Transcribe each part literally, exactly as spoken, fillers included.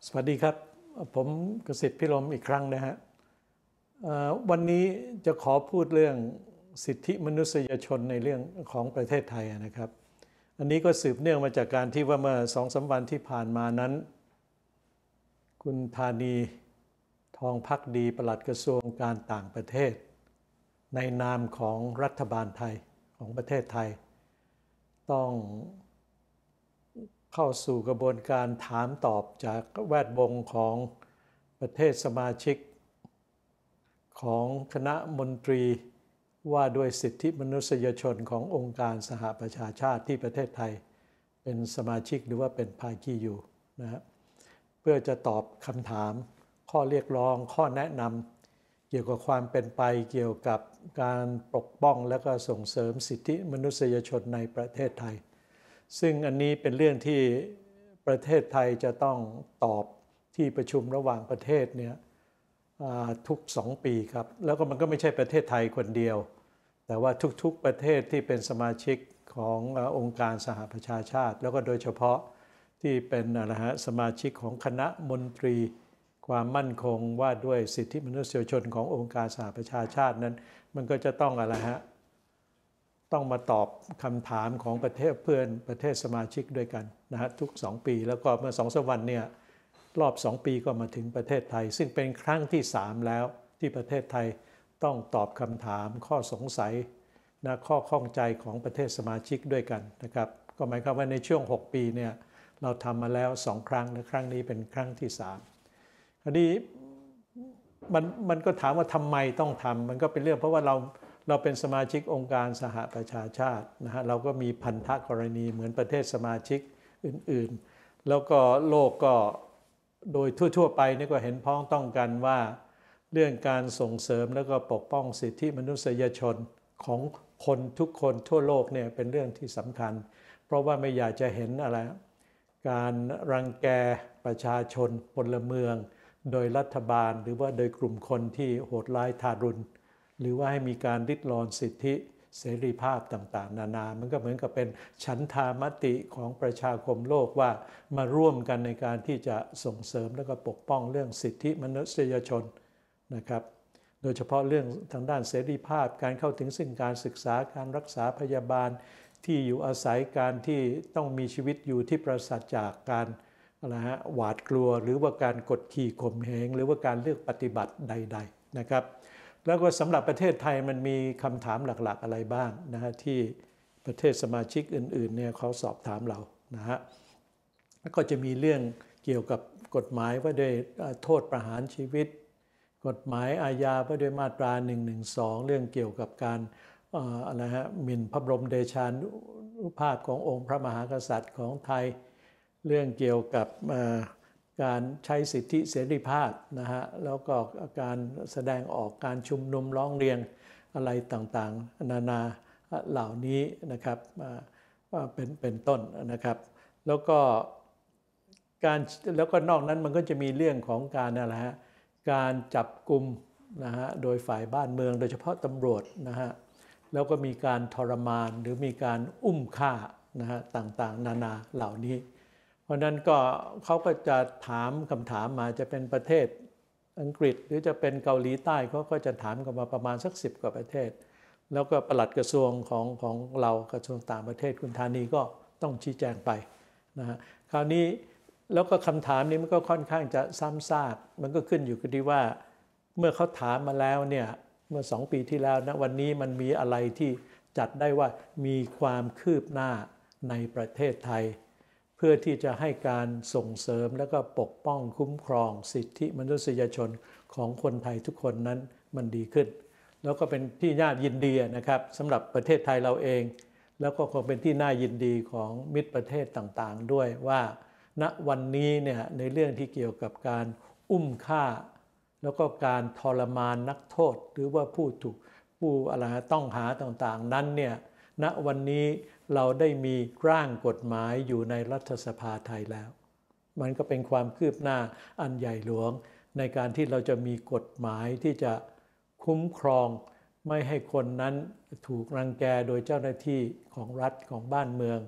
สวัสดีครับผมกสิทธิ์พิรมอีกครั้งนะฮะวันนี้จะขอพูดเรื่องสิทธิมนุษยชนในเรื่องของประเทศไทยนะครับอันนี้ก็สืบเนื่องมาจากการที่ว่าเมื่อสองสามวันที่ผ่านมานั้นคุณธานีทองภักดีปลัดกระทรวงการต่างประเทศในนามของรัฐบาลไทยของประเทศไทยต้องเข้าสู่กระบวนการถามตอบจากแวดวงของประเทศสมาชิกของคณะมนตรีว่าด้วยสิทธิมนุษยชนขององค์การสหประชาชาติที่ประเทศไทยเป็นสมาชิกหรือว่าเป็นภาคีอยู่นะฮะเพื่อจะตอบคำถามข้อเรียกร้องข้อแนะนำเกี่ยวกับความเป็นไปเกี่ยวกับการปกป้องและก็ส่งเสริมสิทธิมนุษยชนในประเทศไทยซึ่งอันนี้เป็นเรื่องที่ประเทศไทยจะต้องตอบที่ประชุมระหว่างประเทศเนี่ยทุกสองปีครับแล้วก็มันก็ไม่ใช่ประเทศไทยคนเดียวแต่ว่าทุกๆประเทศที่เป็นสมาชิกขององค์การสหประชาชาติแล้วก็โดยเฉพาะที่เป็นอะไรฮะสมาชิกของคณะมนตรีความมั่นคงว่าด้วยสิทธิมนุษยชนขององค์การสหประชาชาตินั้นมันก็จะต้องอะไรฮะต้องมาตอบคำถามของประเทศเพื่อนประเทศสมาชิกด้วยกันนะฮะทุกสองปีแล้วก็เมื่อสองสามวันเนี่ยรอบสองปีก็มาถึงประเทศไทยซึ่งเป็นครั้งที่สามแล้วที่ประเทศไทยต้องตอบคำถามข้อสงสัยนะข้อข้องใจของประเทศสมาชิกด้วยกันนะครับก็หมายความว่าในช่วงหกปีเนี่ยเราทำมาแล้วสองครั้งและครั้งนี้เป็นครั้งที่สามคราวนี้มันมันก็ถามว่าทำไมต้องทำมันก็เป็นเรื่องเพราะว่าเราเราเป็นสมาชิกองค์การสหประชาชาตินะฮะเราก็มีพันธกรณีเหมือนประเทศสมาชิกอื่นๆแล้วก็โลกก็โดยทั่วๆไปนี่ก็เห็นพ้องต้องกันว่าเรื่องการส่งเสริมแล้วก็ปกป้องสิทธิมนุษยชนของคนทุกคนทั่วโลกเนี่ยเป็นเรื่องที่สำคัญเพราะว่าไม่อยากจะเห็นอะไรการรังแกประชาชนพลเมืองโดยรัฐบาลหรือว่าโดยกลุ่มคนที่โหดร้ายทารุณหรือว่าให้มีการริดรอนสิทธิเสรีภาพต่างๆนานามันก็เหมือนกับเป็นฉันทามติของประชาคมโลกว่ามาร่วมกันในการที่จะส่งเสริมและก็ปกป้องเรื่องสิทธิมนุษยชนนะครับโดยเฉพาะเรื่องทางด้านเสรีภาพการเข้าถึงซึ่งการศึกษาการรักษาพยาบาลที่อยู่อาศัยการที่ต้องมีชีวิตอยู่ที่ปราศจากการอะไรฮะหวาดกลัวหรือว่าการกดขี่ข่มเหงหรือว่าการเลือกปฏิบัติใดๆนะครับแล้วก็สำหรับประเทศไทยมันมีคำถามหลักๆอะไรบ้างนะฮะที่ประเทศสมาชิกอื่นๆเนี่ยเขาสอบถามเรานะฮะแล้วก็จะมีเรื่องเกี่ยวกับกฎหมายว่าด้วยโทษประหารชีวิตกฎหมายอาญาว่าด้วยมาตราหนึ่งหนึ่งสองเรื่องเกี่ยวกับการอะไรฮะหมิ่นพระบรมเดชานุภาพขององค์พระมหากษัตริย์ของไทยเรื่องเกี่ยวกับการใช้สิทธิเสรีภาพนะฮะแล้วก็การแสดงออกการชุมนุมร้องเรียนอะไรต่างๆนานาเหล่านี้นะครับเป็นเป็นต้นนะครับแล้วก็การแล้วก็นอกนั้นมันก็จะมีเรื่องของการอะไรฮะการจับกุมนะฮะโดยฝ่ายบ้านเมืองโดยเฉพาะตำรวจนะฮะแล้วก็มีการทรมานหรือมีการอุ้มฆ่านะฮะต่างๆนานาเหล่านี้เพราะนั้นก็เขาก็จะถามคำถามมาจะเป็นประเทศอังกฤษหรือจะเป็นเกาหลีใต้เขาก็จะถามกันมาประมาณสักสิบกว่าประเทศแล้วก็ปลัดกระทรวงของของเรากระทรวงต่างประเทศคุณธานีก็ต้องชี้แจงไปนะฮะคราวนี้แล้วก็คำถามนี้มันก็ค่อนข้างจะซ้ำซากมันก็ขึ้นอยู่กับที่ว่าเมื่อเขาถามมาแล้วเนี่ยเมื่อสองปีที่แล้วนะวันนี้มันมีอะไรที่จัดได้ว่ามีความคืบหน้าในประเทศไทยเพื่อที่จะให้การส่งเสริมและก็ปกป้องคุ้มครองสิทธิมนุษยชนของคนไทยทุกคนนั้นมันดีขึ้นแล้วก็เป็นที่น่ายินดีนะครับสำหรับประเทศไทยเราเองแล้วก็คงเป็นที่น่ายินดีของมิตรประเทศต่างๆด้วยว่าณวันนี้เนี่ยในเรื่องที่เกี่ยวกับการอุ้มฆ่าแล้วก็การทรมานนักโทษหรือว่าผู้ถูกผู้อะไรต้องหาต่างๆนั้นเนี่ยณวันนี้เราได้มีร่างกฎหมายอยู่ในรัฐสภาไทยแล้วมันก็เป็นความคืบหน้าอันใหญ่หลวงในการที่เราจะมีกฎหมายที่จะคุ้มครองไม่ให้คนนั้นถูกรังแกโดยเจ้าหน้าที่ของรัฐของบ้านเมือง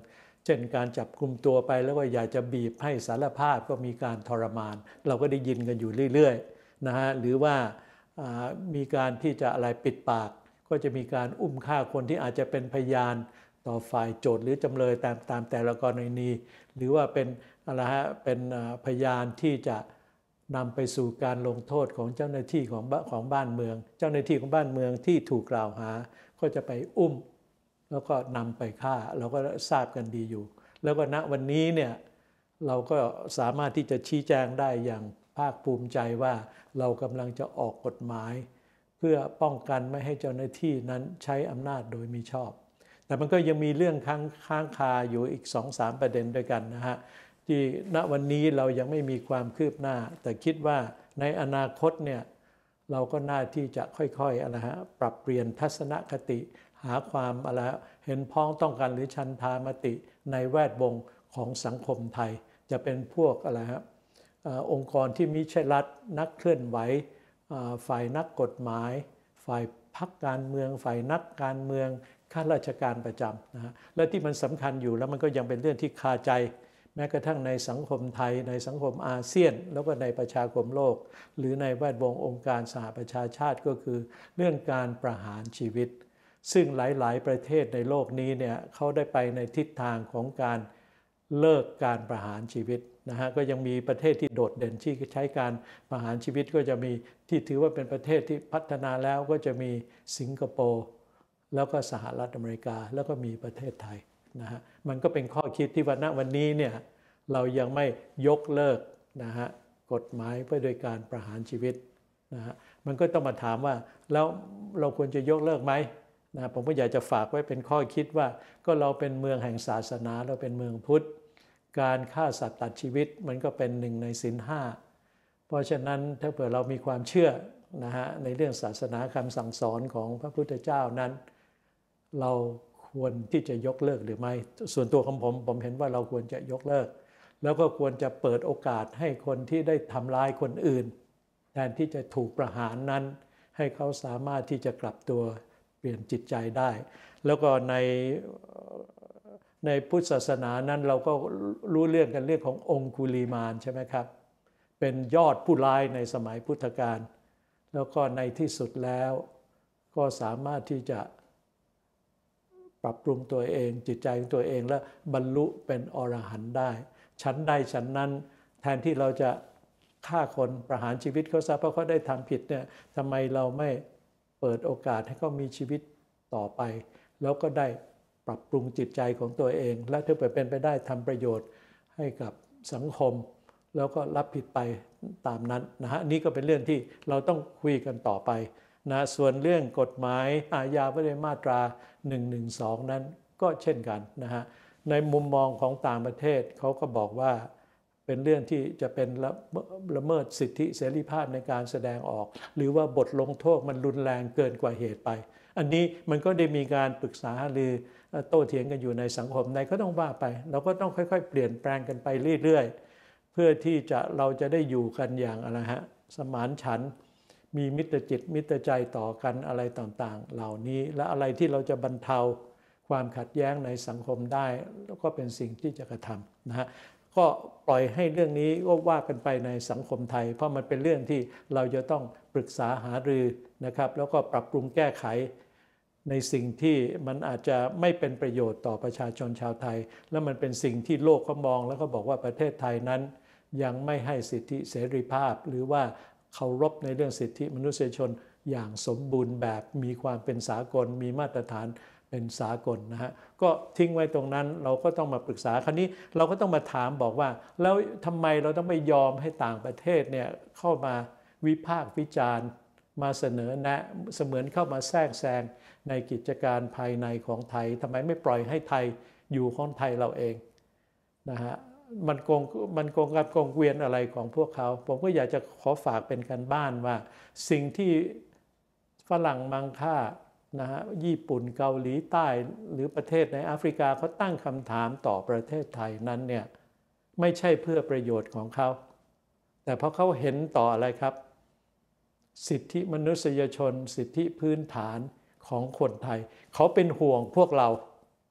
เช่นการจับกลุ่มตัวไปแล้วก็อยากจะบีบให้สารภาพก็มีการทรมานเราก็ได้ยินกันอยู่เรื่อยๆนะฮะหรือว่ามีการที่จะอะไรปิดปากก็จะมีการอุ้มฆ่าคนที่อาจจะเป็นพยานต่อฝ่ายโจทก์หรือจำเลยตามตามแต่ละกรณีหรือว่าเป็นอะไรฮะเป็นพยานที่จะนำไปสู่การลงโทษของเจ้าหน้าที่ของของบ้านเมืองเจ้าหน้าที่ของบ้านเมืองที่ถูกกล่าวหาก็จะไปอุ้มแล้วก็นำไปฆ่าเราก็ทราบกันดีอยู่แล้วก็ณวันนี้เนี่ยเราก็สามารถที่จะชี้แจงได้อย่างภาคภูมิใจว่าเรากำลังจะออกกฎหมายเพื่อป้องกันไม่ให้เจ้าหน้าที่นั้นใช้อำนาจโดยมิชอบแต่มันก็ยังมีเรื่องค้างค้างคาอยู่อีก สองถึงสาม ประเด็นด้วยกันนะฮะที่ณวันนี้เรายังไม่มีความคืบหน้าแต่คิดว่าในอนาคตเนี่ยเราก็น่าที่จะค่อยๆอะไรฮะปรับเปลี่ยนทัศนคติหาความอะไรเห็นพ้องต้องกันหรือชันทามติในแวดวงของสังคมไทยจะเป็นพวกอะไรฮะองค์กรที่มิใช่รัฐนักเคลื่อนไหวฝ่ายนักกฎหมายฝ่ายพรรคการเมืองฝ่ายนักการเมืองข้าราชการประจำนะฮะและที่มันสำคัญอยู่แล้วมันก็ยังเป็นเรื่องที่คาใจแม้กระทั่งในสังคมไทยในสังคมอาเซียนแล้วก็ในประชาคมโลกหรือในแวดวงองค์การสหประชาชาติก็คือเรื่องการประหารชีวิตซึ่งหลายๆประเทศในโลกนี้เนี่ยเขาได้ไปในทิศทางของการเลิกการประหารชีวิตนะฮะก็ยังมีประเทศที่โดดเด่นที่ใช้การประหารชีวิตก็จะมีที่ถือว่าเป็นประเทศที่พัฒนาแล้วก็จะมีสิงคโปร์แล้วก็สหรัฐอเมริกาแล้วก็มีประเทศไทยนะฮะมันก็เป็นข้อคิดที่ว่าณวันนี้เนี่ยเรายังไม่ยกเลิกนะฮะกฎหมายเพื่อโดยการประหารชีวิตนะฮะมันก็ต้องมาถามว่าแล้วเราควรจะยกเลิกไหมนะผมก็อยากจะฝากไว้เป็นข้อคิดว่าก็เราเป็นเมืองแห่งศาสนาเราเป็นเมืองพุทธการฆ่าสัตว์ตัดชีวิตมันก็เป็นหนึ่งในศีลห้าเพราะฉะนั้นถ้าเผื่อเรามีความเชื่อนะฮะในเรื่องศาสนาคำสั่งสอนของพระพุทธเจ้านั้นเราควรที่จะยกเลิกหรือไม่ส่วนตัวของผมผมเห็นว่าเราควรจะยกเลิกแล้วก็ควรจะเปิดโอกาสให้คนที่ได้ทำร้ายคนอื่นแทนที่จะถูกประหารนั้นให้เขาสามารถที่จะกลับตัวเปลี่ยนจิตใจได้แล้วก็ในในพุทธศาสนานั้นเราก็รู้เรื่องกันเรื่องขององคุลีมานใช่ไหมครับเป็นยอดผู้ร้ายในสมัยพุทธกาลแล้วก็ในที่สุดแล้วก็สามารถที่จะปรับปรุงตัวเองจิตใจของตัวเองและบรรลุเป็นอรหันต์ได้ฉันใดฉันนั้นแทนที่เราจะฆ่าคนประหารชีวิตเขาซะเพราะเขาได้ทำผิดเนี่ยทำไมเราไม่เปิดโอกาสให้เขามีชีวิตต่อไปแล้วก็ได้ปรับปรุงจิตใจของตัวเองและถ้าเกิดเป็นไปได้ทำประโยชน์ให้กับสังคมแล้วก็รับผิดไปตามนั้นนะฮะนี่ก็เป็นเรื่องที่เราต้องคุยกันต่อไปนะส่วนเรื่องกฎหมายอาญาว่าด้วยมาตราหนึ่งหนึ่งสองนั้นก็เช่นกันนะฮะในมุมมองของต่างประเทศเขาก็บอกว่าเป็นเรื่องที่จะเป็นละเมิดสิทธิเสรีภาพในการแสดงออกหรือว่าบทลงโทษมันรุนแรงเกินกว่าเหตุไปอันนี้มันก็ได้มีการปรึกษาหรือโต้เถียงกันอยู่ในสังคมในก็ต้องว่าไปเราก็ต้องค่อยๆเปลี่ยนแปลงกันไปเรื่อยๆเพื่อที่จะเราจะได้อยู่กันอย่างอะไรฮะสมานฉันท์มีมิตรจิตมิตรใจต่อกันอะไรต่างๆเหล่านี้และอะไรที่เราจะบรรเทาความขัดแย้งในสังคมได้แล้วก็เป็นสิ่งที่จะกระทำนะฮะก็ปล่อยให้เรื่องนี้ก็ว่ากันไปในสังคมไทยเพราะมันเป็นเรื่องที่เราจะต้องปรึกษาหารือนะครับแล้วก็ปรับปรุงแก้ไขในสิ่งที่มันอาจจะไม่เป็นประโยชน์ต่อประชาชนชาวไทยแล้วมันเป็นสิ่งที่โลกเขามองแล้วก็บอกว่าประเทศไทยนั้นยังไม่ให้สิทธิเสรีภาพหรือว่าเคารพในเรื่องสิทธิมนุษยชนอย่างสมบูรณ์แบบมีความเป็นสากลมีมาตรฐานเป็นสากลนะฮะก็ทิ้งไว้ตรงนั้นเราก็ต้องมาปรึกษาคราวนี้เราก็ต้องมาถามบอกว่าแล้วทำไมเราต้องไม่ยอมให้ต่างประเทศเนี่ยเข้ามาวิพากษ์วิจารณ์มาเสนอแนะเสมือนเข้ามาแทรกแซงในกิจการภายในของไทยทำไมไม่ปล่อยให้ไทยอยู่ของไทยเราเองนะฮะมันโกงมันโกงกับโกงเกวียนอะไรของพวกเขาผมก็อยากจะขอฝากเป็นการบ้านว่าสิ่งที่ฝรั่งมังค่านะฮะญี่ปุ่นเกาหลีใต้หรือประเทศในแอฟริกาเขาตั้งคำถามต่อประเทศไทยนั้นเนี่ยไม่ใช่เพื่อประโยชน์ของเขาแต่เพราะเขาเห็นต่ออะไรครับสิทธิมนุษยชนสิทธิพื้นฐานของคนไทยเขาเป็นห่วงพวกเรา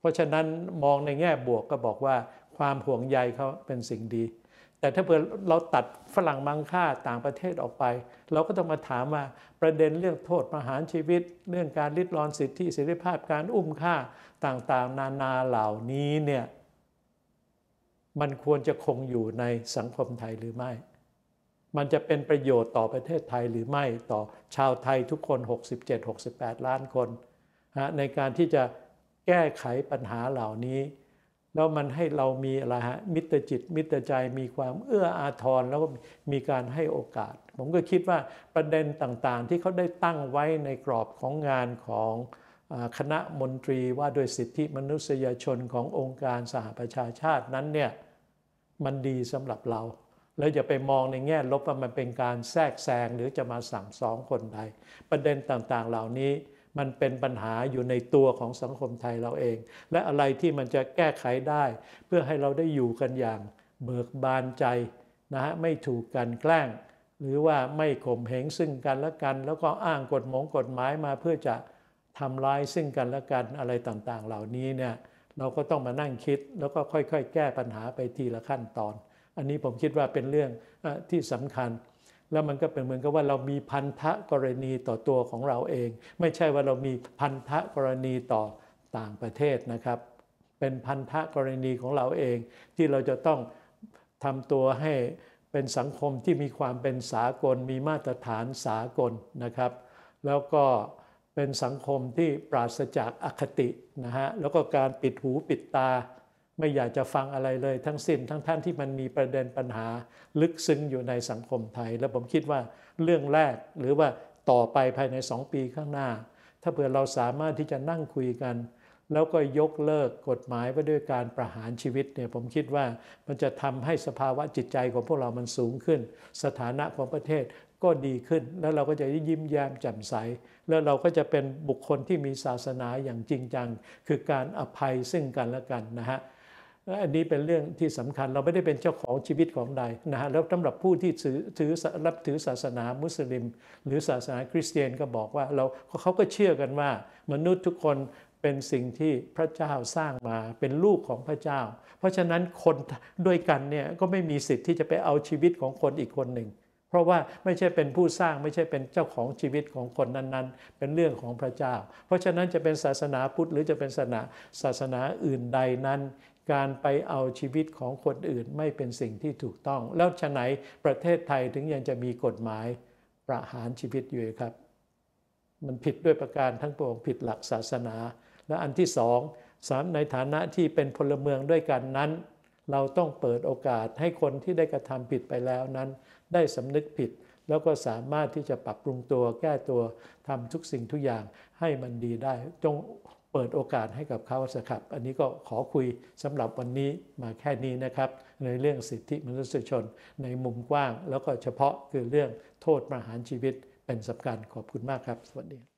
ราะฉะนั้นมองในแง่บวกก็บอกว่าความห่วงใยเขาเป็นสิ่งดีแต่ถ้าเผื่อเราตัดฝรั่งมังค่าต่างประเทศออกไปเราก็ต้องมาถามว่าประเด็นเรื่องโทษประหารชีวิตเรื่องการริดรอนสิทธิเสรีภาพการอุ้มฆ่าต่างๆนานาเหล่านี้เนี่ยมันควรจะคงอยู่ในสังคมไทยหรือไม่มันจะเป็นประโยชน์ต่อประเทศไทยหรือไม่ต่อชาวไทยทุกคน หกสิบเจ็ด หกสิบแปด ล้านคนในการที่จะแก้ไขปัญหาเหล่านี้แล้วมันให้เรามีอะไรฮะมิตรจิตมิตรใจมีความเอื้ออาทรแล้วก็มีการให้โอกาสผมก็คิดว่าประเด็นต่างๆที่เขาได้ตั้งไว้ในกรอบของงานของคณะมนตรีว่าด้วยสิทธิมนุษยชนขององค์การสหประชาชาตินั้นเนี่ยมันดีสำหรับเราแล้วอย่าไปมองในแง่ลบว่ามันเป็นการแทรกแซงหรือจะมาสั่งสอนคนใดประเด็นต่างๆเหล่านี้มันเป็นปัญหาอยู่ในตัวของสังคมไทยเราเองและอะไรที่มันจะแก้ไขได้เพื่อให้เราได้อยู่กันอย่างเบิกบานใจนะฮะไม่ถูกกันแกล้งหรือว่าไม่ข่มเหงซึ่งกันและกันแล้วก็อ้างกฎหมงกฎหมายมาเพื่อจะทำร้ายซึ่งกันและกันอะไรต่างๆเหล่านี้เนี่ยเราก็ต้องมานั่งคิดแล้วก็ค่อยๆแก้ปัญหาไปทีละขั้นตอนอันนี้ผมคิดว่าเป็นเรื่องที่สำคัญแล้วมันก็เป็นเหมือนกับว่าเรามีพันธะกรณีต่อตัวของเราเองไม่ใช่ว่าเรามีพันธะกรณีต่อต่างประเทศนะครับเป็นพันธะกรณีของเราเองที่เราจะต้องทำตัวให้เป็นสังคมที่มีความเป็นสากลมีมาตรฐานสากลนะครับแล้วก็เป็นสังคมที่ปราศจากอคตินะฮะแล้วก็การปิดหูปิดตาไม่อยากจะฟังอะไรเลยทั้งสิ้นทั้งท่านที่มันมีประเด็นปัญหาลึกซึ้งอยู่ในสังคมไทยแล้วผมคิดว่าเรื่องแรกหรือว่าต่อไปภายในสองปีข้างหน้าถ้าเผื่อเราสามารถที่จะนั่งคุยกันแล้วก็ยกเลิกกฎหมายว่าด้วยการประหารชีวิตเนี่ยผมคิดว่ามันจะทำให้สภาวะจิตใจของพวกเรามันสูงขึ้นสถานะของประเทศก็ดีขึ้นแล้วเราก็จะยิ้มแย้มแจ่มใสแล้วเราก็จะเป็นบุคคลที่มีศาสนาอย่างจริงจังคือการอภัยซึ่งกันและกันนะฮะอันนี้เป็นเรื่องที่สำคัญเราไม่ได้เป็นเจ้าของชีวิตของใดนะฮะแล้วสำหรับผู้ที่ถือถือรับถือศาสนามุสลิมหรือศาสนาคริสเตียนก็บอกว่าเราเขาก็เชื่อกันว่ามนุษย์ทุกคนเป็นสิ่งที่พระเจ้าสร้างมาเป็นลูกของพระเจ้าเพราะฉะนั้นคนด้วยกันเนี่ยก็ไม่มีสิทธิ์ที่จะไปเอาชีวิตของคนอีกคนหนึ่งเพราะว่าไม่ใช่เป็นผู้สร้างไม่ใช่เป็นเจ้าของชีวิตของคนนั้นๆเป็นเรื่องของพระเจ้าเพราะฉะนั้นจะเป็นศาสนาพุทธหรือจะเป็นศาสนาศาสนาอื่นใดนั้นการไปเอาชีวิตของคนอื่นไม่เป็นสิ่งที่ถูกต้องแล้วฉะไหนประเทศไทยถึงยังจะมีกฎหมายประหารชีวิตอยู่ครับมันผิดด้วยประการทั้งปวงผิดหลักศาสนาและอันที่สองสามในฐานะที่เป็นพลเมืองด้วยกันนั้นเราต้องเปิดโอกาสให้คนที่ได้กระทำผิดไปแล้วนั้นได้สำนึกผิดแล้วก็สามารถที่จะปรับปรุงตัวแก้ตัวทำทุกสิ่งทุกอย่างให้มันดีได้จงเปิดโอกาสให้กับเขาสักครับอันนี้ก็ขอคุยสำหรับวันนี้มาแค่นี้นะครับในเรื่องสิทธิมนุษยชนในมุมกว้างแล้วก็เฉพาะคือเรื่องโทษประหารชีวิตเป็นสำคัญขอบคุณมากครับสวัสดี